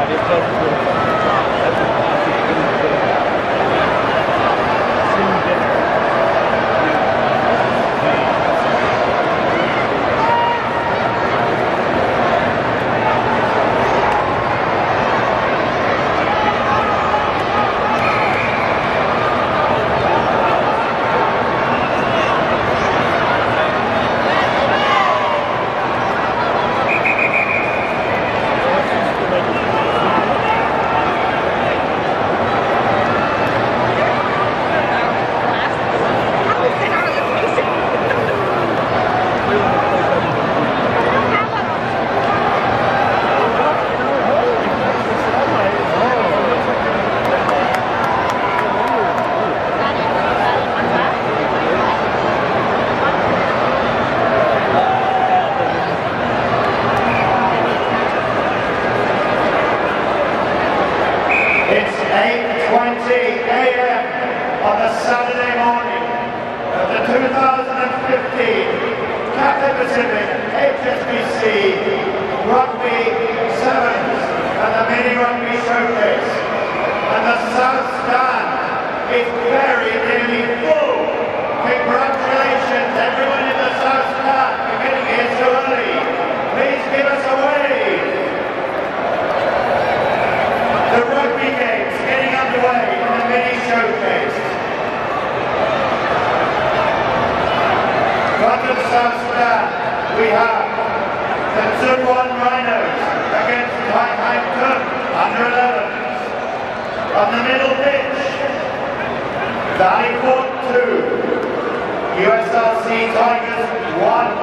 It's 8:20 a.m. on a Saturday morning of the 2015 Cathay Pacific HSBC Rugby Sevens and the Mini Rugby Showcase. And the South Stand is very nearly full. Congratulations everyone in the South Stand for getting here so early. Please give us a wave. The rugby games getting underway in the Mini Showcase. From the South Stand, we have the Zunwan Rhinos against Haikhaikun under 11s. On the middle pitch, Valley Fort 2, USRC Tigers 1.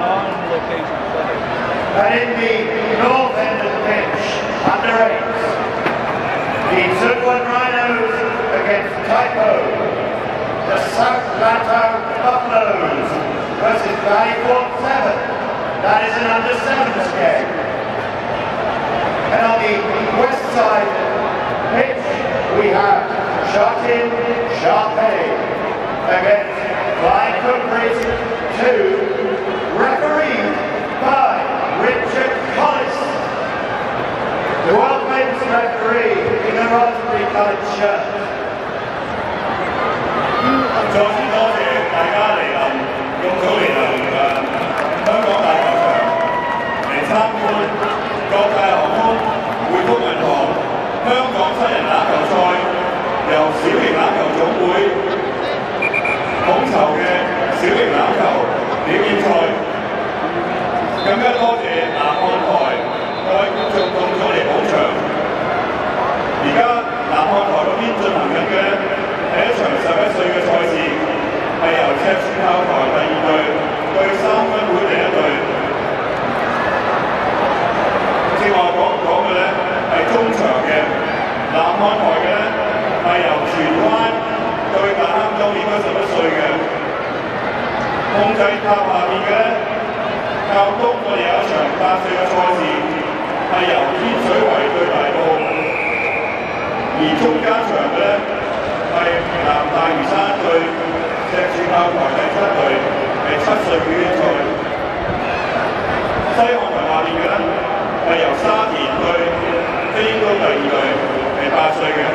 And in the north end of the pitch, under 8s. The Zunwan Rhinos against Taipo. The South Lantau Buffaloes versus Valley Fort 7. That is an under 7s game. And on the west side pitch, we have Shatin Sharpei against Flying Cookeries 2, refereed by Richard Collis, the world famous referee in the raspberry coloured shirt. 再次多謝大家嚟用早嚟香港大球場嚟參觀國泰航空、匯豐銀行香港七人欖球賽，由小型欖球總會統籌嘅小型欖球表演賽。更加多謝南看台各位觀眾到咗嚟捧場。而家南看台嗰邊進行緊嘅係一場11歲嘅賽事，係由赤柱炮台第2隊對三分會第1隊。正話講嘅咧係中場嘅，南看台嘅咧係由荃灣對大坑今年11歲嘅。控制塔下面嘅咧，教東我哋有一場8歲嘅賽事，係由天水圍對大埔。而中間場嘅咧係南大嶼山對赤柱炮台第7隊，係7歲表演賽。西岸台下面嘅咧係由沙田對飛鷹高第2隊，係8歲嘅。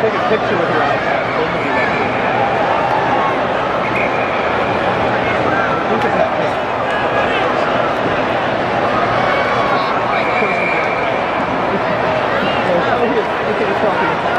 take a picture with your iPad. Both of you like it. Look at that picture. Look at the selfie.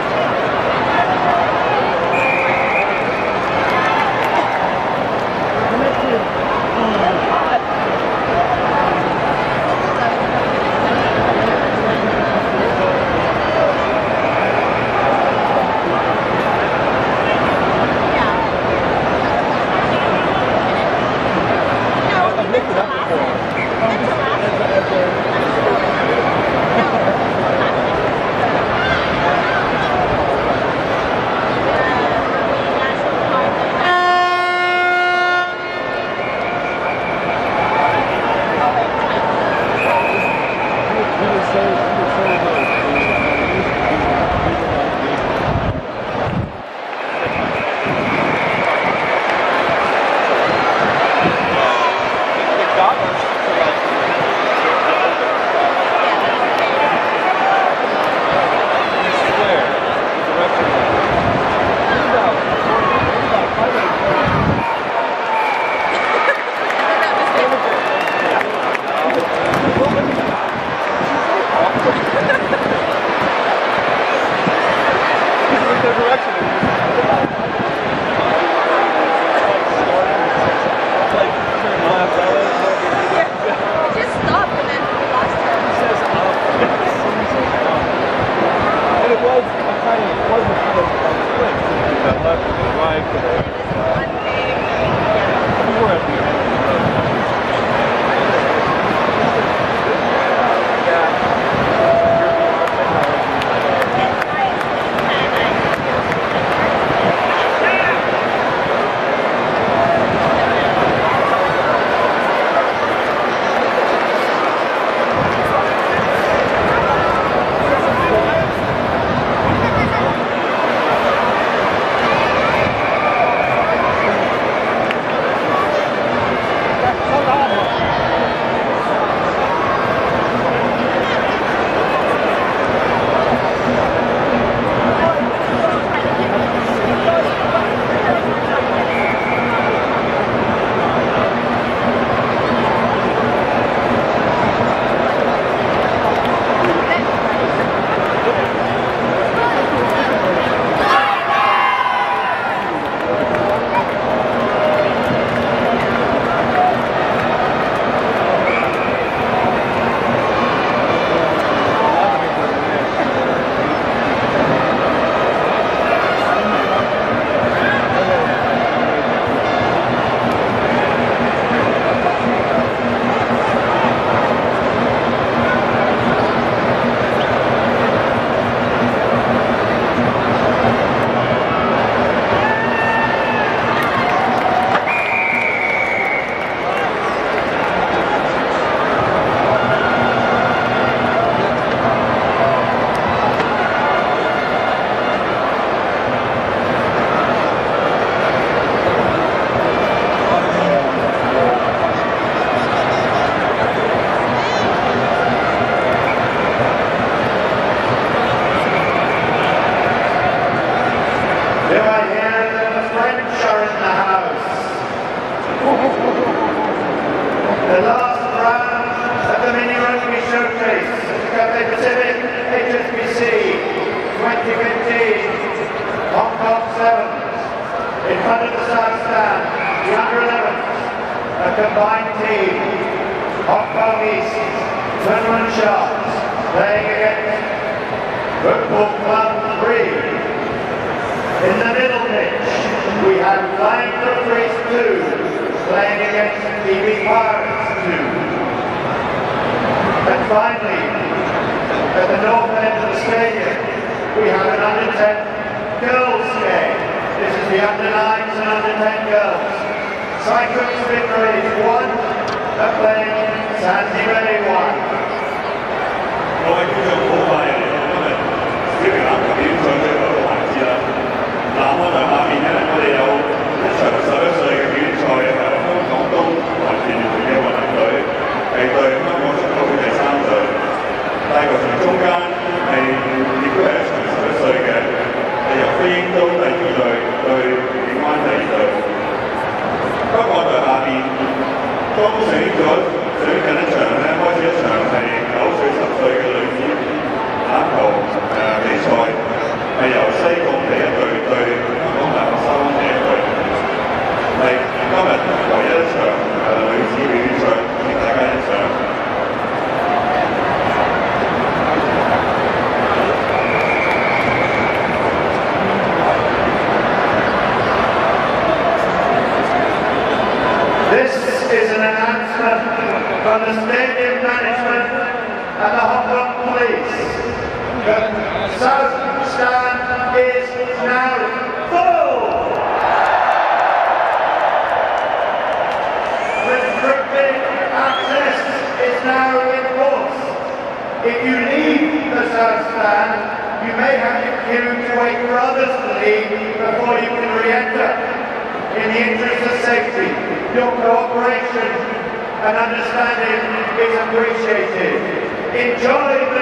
The last round of the Mini Rugby Showcase at the Cathay Pacific HSBC 2015 Hong Kong Sevens. In front of the side stand, the under 11s, a combined team. Hong Kong East, Tournament Sharks, playing against Football Club 3. In the middle pitch, we have Flying Footbridge 2 playing against TV Pirates 2. And finally, at the north end of the stadium, we have an under 10 girls game. This is the under 9s and under 10 girls. Cyclones Victories 1 are playing Zanzibar 1. 各位觀眾好快嚟到今日小明籃球比賽最後一個環節啦。南安台下面咧，我哋有一場11歲嘅比賽，係香港東跆拳團嘅運動隊係對香港足球隊第3隊。大球場中間係亦都係一場11歲嘅當選咗最近一場咧，開始一場係9歲10歲嘅女子欖球比賽，係由西貢第一隊對香港大學生第一隊，係今日唯一一場女子表演賽，請大家欣賞。 This is an announcement from the stadium management and the Hong Kong Police. The South Stand is now full. Restricted access is now in force. If you leave the South Stand, you may have to queue to wait for others to leave before you can re-enter. In the interest of safety, your cooperation and understanding is appreciated. Enjoy